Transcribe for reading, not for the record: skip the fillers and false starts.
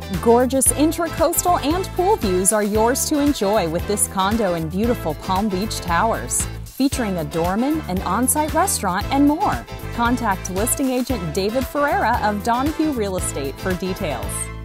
Gorgeous intracoastal and pool views are yours to enjoy with this condo in beautiful Palm Beach Towers, featuring a doorman, an on-site restaurant, and more. Contact listing agent David Ferreira of Donahue Real Estate for details.